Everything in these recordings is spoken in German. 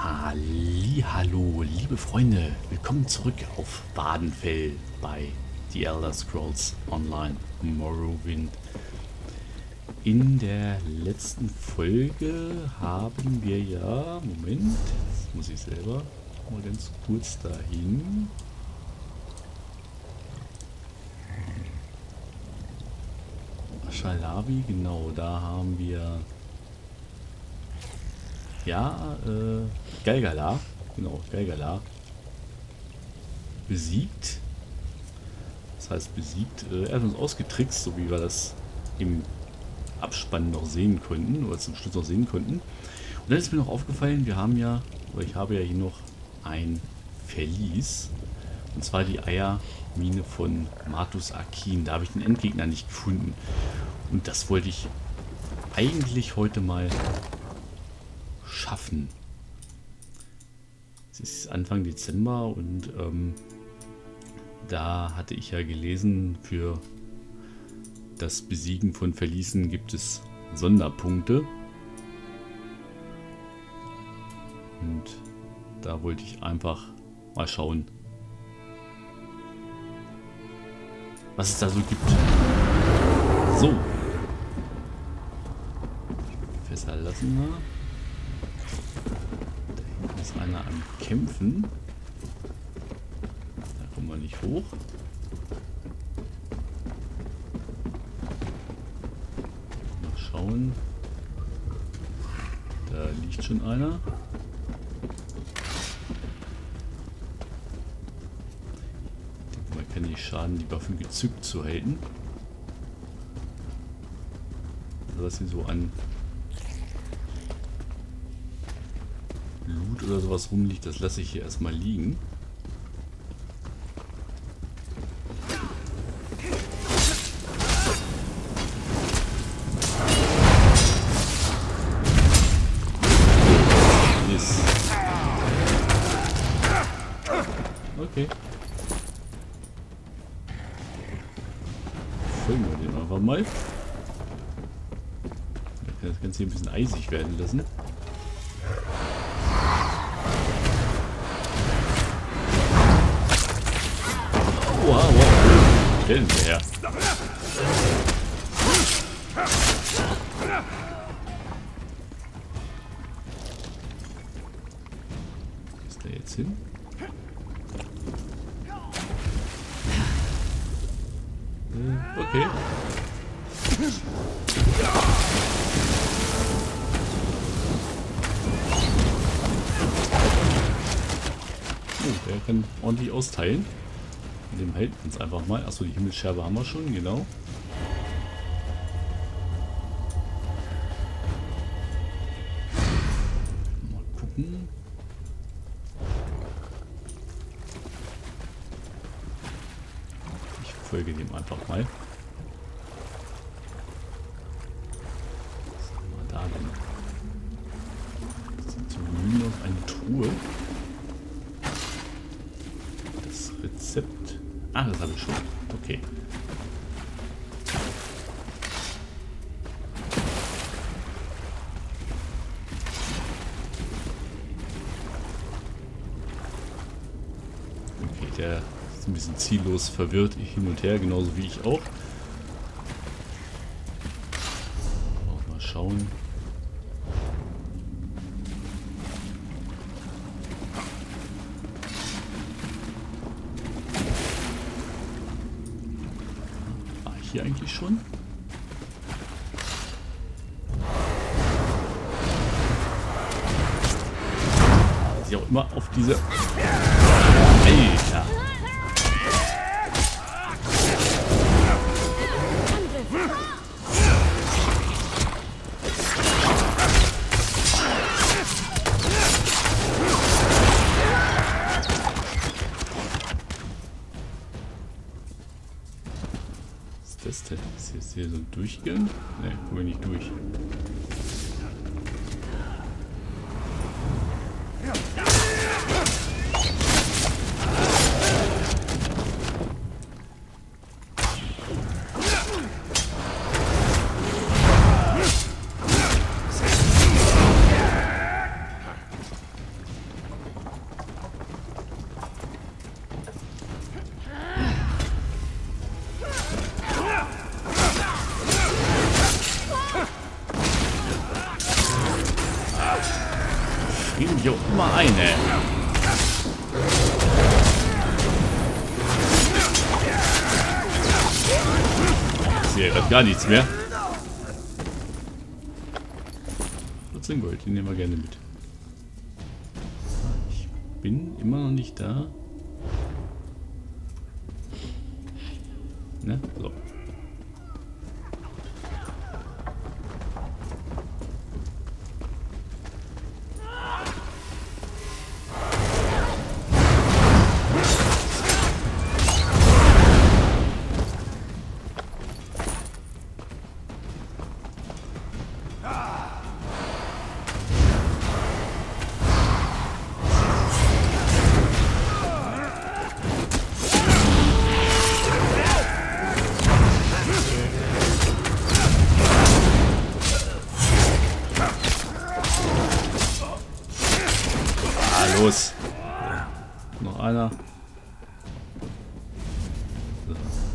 Hallo, liebe Freunde, willkommen zurück auf Vvardenfell bei The Elder Scrolls Online Morrowind. In der letzten Folge haben wir ja, Moment, jetzt muss ich selber mal ganz kurz dahin. Shalavi, genau, da haben wir Galgala, genau, Galgala besiegt. Das heißt besiegt, er hat uns ausgetrickst, so wie wir das im Abspann noch sehen konnten, oder zum Schluss noch sehen konnten. Und dann ist mir noch aufgefallen, wir haben ja, oder ich habe ja hier noch ein Verlies, und zwar die Eiermine von Martus Akin. Da habe ich den Endgegner nicht gefunden. Und das wollte ich eigentlich heute mal schaffen. Es ist Anfang Dezember und da hatte ich ja gelesen, für das Besiegen von Verließen gibt es Sonderpunkte. Und da wollte ich einfach mal schauen, was es da so gibt. So. Fässer lassen wir. Da hinten ist einer am Kämpfen. Da kommen wir nicht hoch. Mal schauen. Da liegt schon einer. Man kann nicht schaden, die Waffen gezückt zu halten. Also was hier so an Loot oder sowas rumliegt, das lasse ich hier erstmal liegen. Yes. Okay. Folgen wir dem einfach mal. Das Ganze hier ein bisschen eisig werden lassen. Wow. Stellen wir her. Wo ist der jetzt hin? Okay. Oh, der kann ordentlich austeilen. Dem hält uns einfach mal. Achso, die Himmelsscherbe haben wir schon, genau. Mal gucken. Ich folge dem einfach mal. Was haben wir da denn? Das ist zumindest noch eine Truhe. Das Rezept. Ah, das habe ich schon. Okay. Okay, der ist ein bisschen ziellos verwirrt hin und her, genauso wie ich auch. Mal schauen. Hier eigentlich schon? Sie auch immer auf diese... Alter! Das denn? Ist jetzt hier so ein Durchgang? Ne, kommen wir nicht durch. Kriegen mich auch immer ein, ey. Ich sehe gerade gar nichts mehr. 14 Gold, die nehmen wir gerne mit. Ich bin immer noch nicht da. Ne? So. Los. Noch einer. So.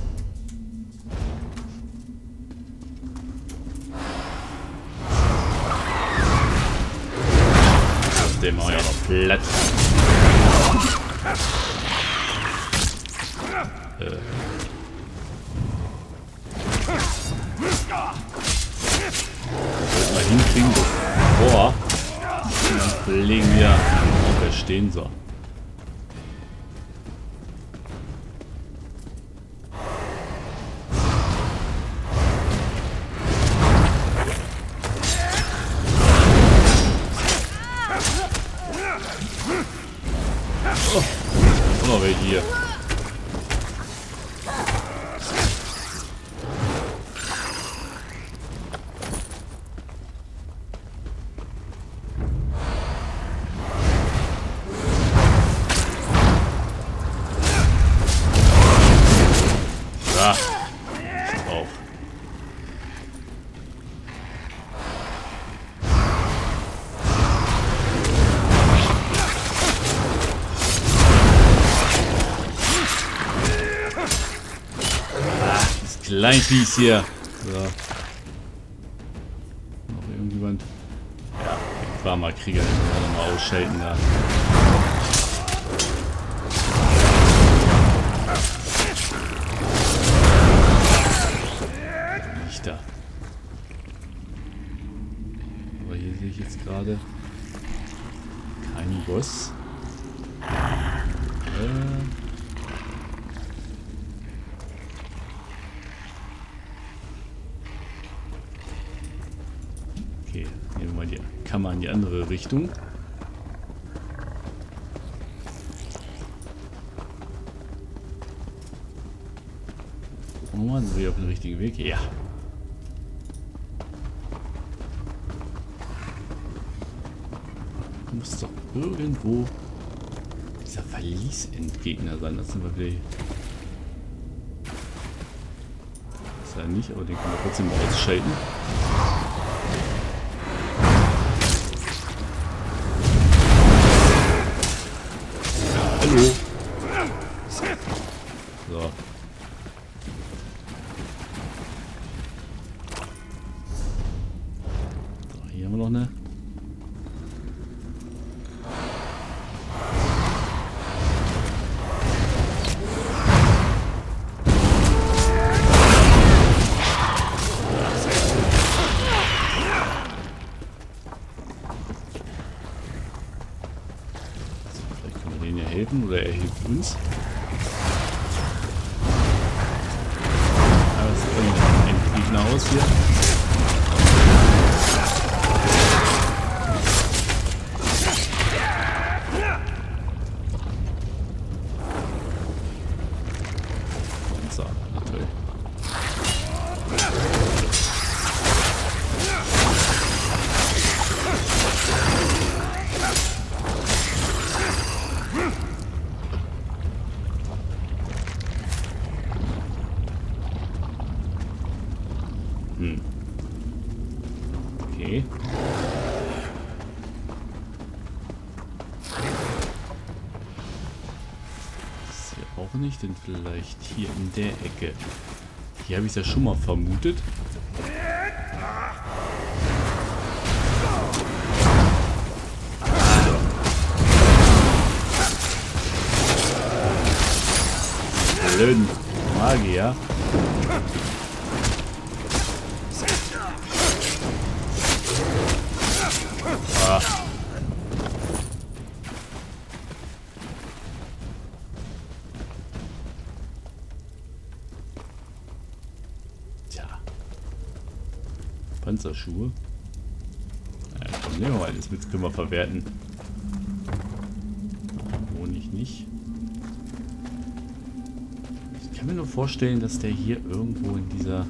Den machen wir ja noch platt. Mal hinkriegen. Boah. Und dann legen wir stehen so. Oh, noch welche hier. Auch. Das Kleinviehs hier. So. Noch irgendjemand? Ja, ich war mal Krieger, den wir mal ausschalten da. Da. Aber hier sehe ich jetzt gerade keinen Boss. Okay, nehmen wir mal die Kammer in die andere Richtung. Gucken wir mal, sind wir auf dem richtigen Weg? Ja. Muss doch irgendwo dieser Verlies-Endgegner sein. Das sind wir wieder. Das ist ja nicht, aber den können wir trotzdem mal ausschalten. Hallo. So. So, hier haben wir noch eine. Oder er hilft uns. Aber es sieht ein Gegner aus hier. So, natürlich. Okay. Das hier auch nicht, denn vielleicht hier in der Ecke. Hier habe ich es ja schon mal vermutet. blöden Magier. Ah. Tja. Panzerschuhe. Ja, komm, nehmen wir mal alles mit, können wir verwerten. Honig nicht. Ich kann mir nur vorstellen, dass der hier irgendwo in dieser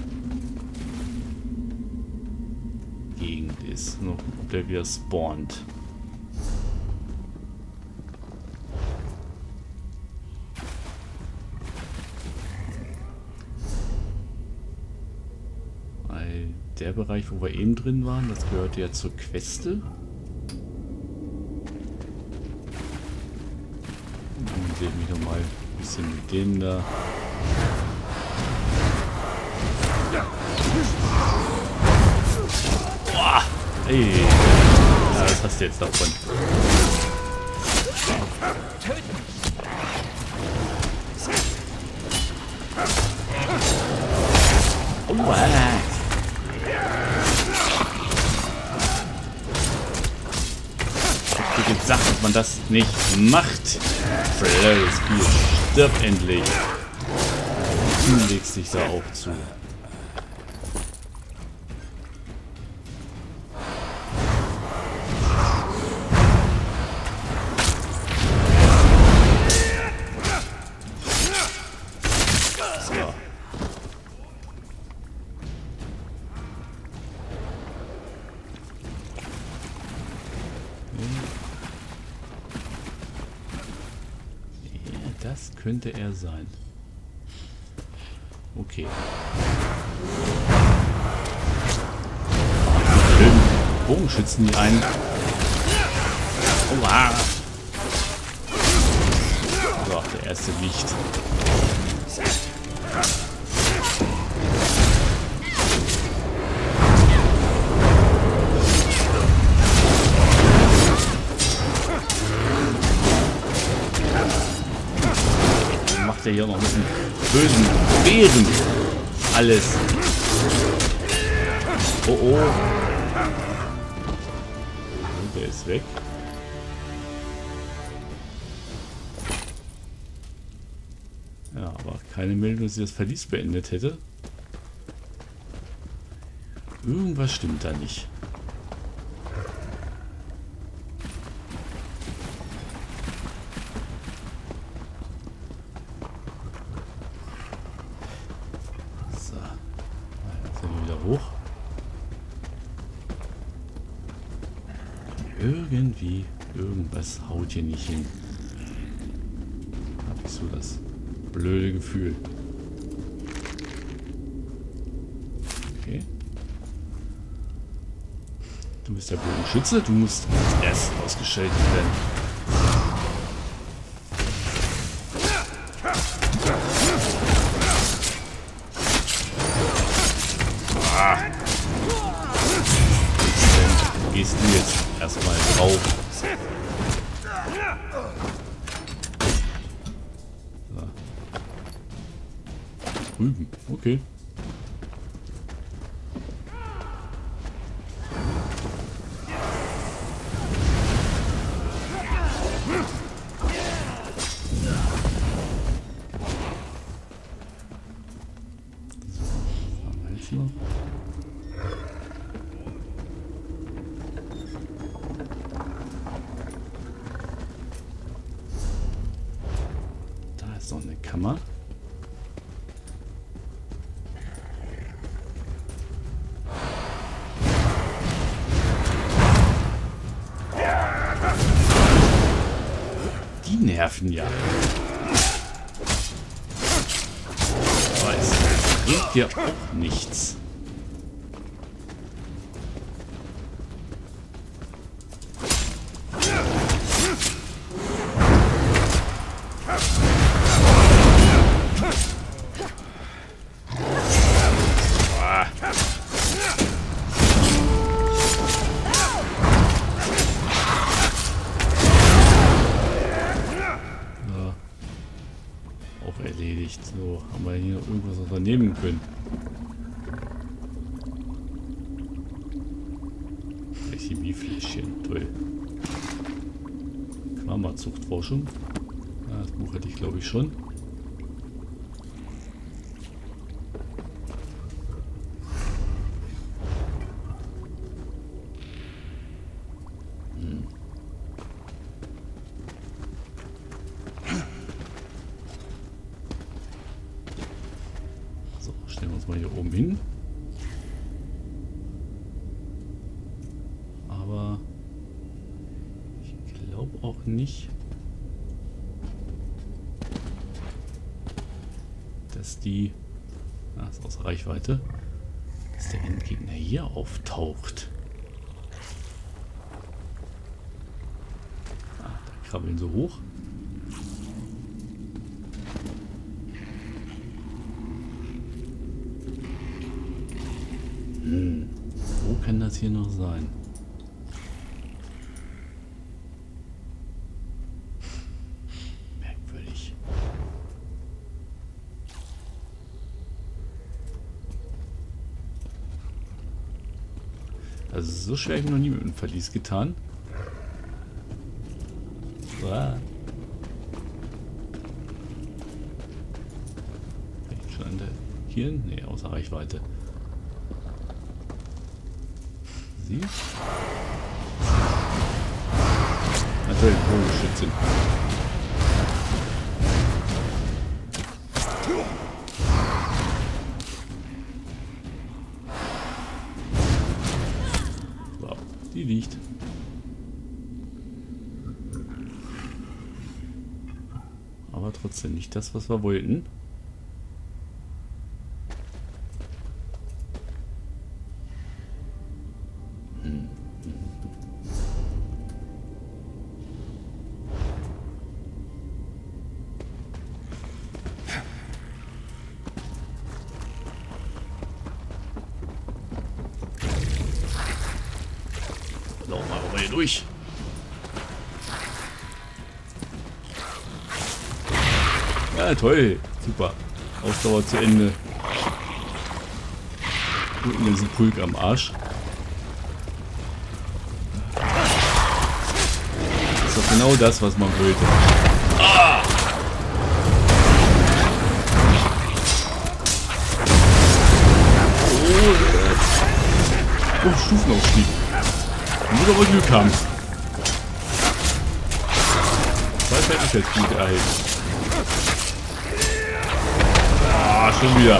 Gegend ist. Nur ob der wieder spawnt. Weil der Bereich, wo wir eben drin waren, das gehört ja zur Queste. Dann sehen wir doch mal ein bisschen mit denen da. Boah! Ey! Ja, was hast du jetzt davon? Oh, ich hab dir gesagt, dass man das nicht macht. Blödes Bier. Stirb endlich. Du legst dich da auch zu. Das könnte er sein. Okay. Schön Bogenschützen die ein. Oha. So, der erste liegt. Der hier noch mit dem bösen Bären alles. Oh oh. Der ist weg. Ja, aber keine Meldung, dass sie das Verlies beendet hätte. Irgendwas stimmt da nicht. Irgendwie, irgendwas haut hier nicht hin. Hab ich so das blöde Gefühl. Okay. Du bist der Bogenschütze, du musst als erstes ausgeschaltet werden. Ah. Gehst du jetzt erstmal drauf. So. Drüben, okay. So, was haben wir jetzt noch? So eine Kammer. Die nerven ja. Aber es bringt dir auch nichts. Auch erledigt. nicht. So, haben wir hier noch irgendwas unternehmen können. Chemiefläschchen, toll. Quama-Zuchtforschung. Ja, das Buch hatte ich glaube ich schon. So, stellen wir uns mal hier oben hin. Aber ich glaube auch nicht, dass die, ist außer Reichweite, dass der Endgegner hier auftaucht. Da krabbeln sie hoch. Wo kann das hier noch sein? Merkwürdig. Also so schwer habe ich noch nie mit dem Verlies getan. Bin ich schon an der hier? Ne, außer Reichweite. Sie? Natürlich, Bogenschützin. Wow, die liegt. Aber trotzdem nicht das, was wir wollten. Laufen wir aber hier durch. Ja, toll. Super. Ausdauer zu Ende. Und den ganzen Pulk am Arsch. Das ist doch genau das, was man wollte. Ah! Oh, Stufenaufstieg. Man muss aber Glück haben. 2 Fertigkeitspunkte erhalten. Ah, schon wieder.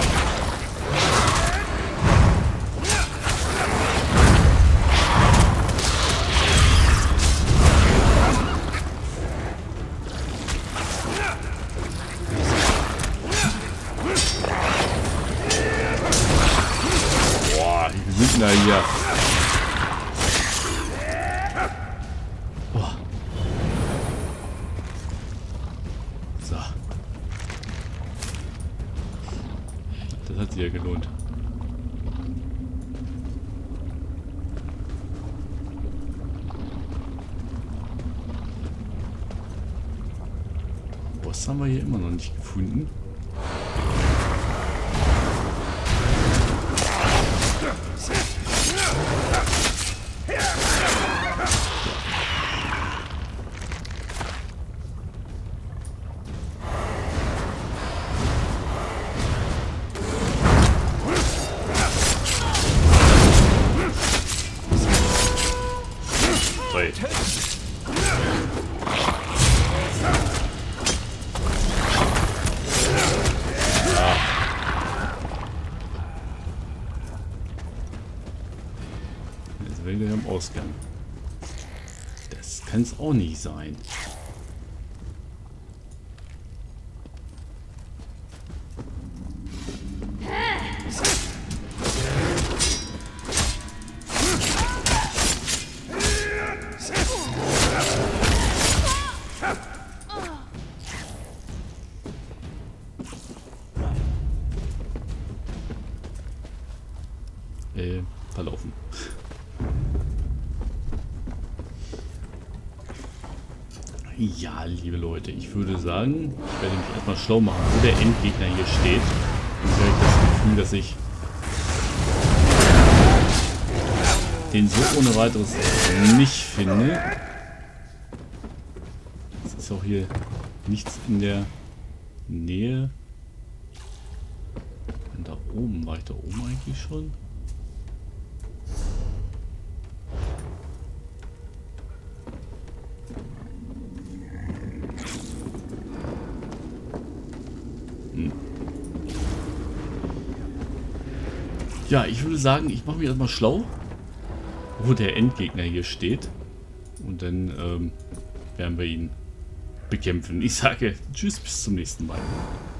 Boah, wie sind denn da hier? Das hat sich ja gelohnt. Boss haben wir hier immer noch nicht gefunden. Regel am Ausgang. Das kann es auch nicht sein. Verlaufen. Ja, liebe Leute, ich würde sagen, ich werde mich erstmal schlau machen, wo der Endgegner hier steht. Und ich habe das Gefühl, dass ich den so ohne weiteres nicht finde. Es ist auch hier nichts in der Nähe. Und da oben, war ich da oben eigentlich schon? Ja, ich würde sagen, ich mache mich erstmal schlau, wo der Endgegner hier steht. Und dann werden wir ihn bekämpfen. Ich sage tschüss, bis zum nächsten Mal.